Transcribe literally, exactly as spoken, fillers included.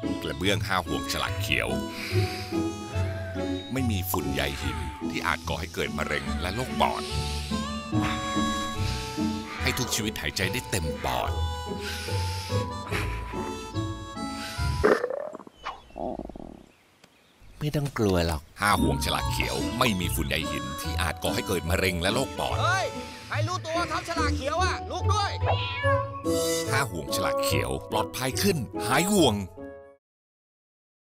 กระเบื้องห้าห่วงฉลากเขียวไม่มีฝุ่นใยหินที่อาจก่อให้เกิดมะเร็งและโรคปอดให้ทุกชีวิตหายใจได้เต็มปอดไม่ต้องกลัวหรอกห้าห่วงฉลากเขียวไม่มีฝุ่นใยหินที่อาจก่อให้เกิดมะเร็งและโรคปอดเฮ้ยใครรู้ตัวทับฉลากเขียวอ่ะลุกด้วยห้าห่วงฉลากเขียวปลอดภัยขึ้นหายห่วง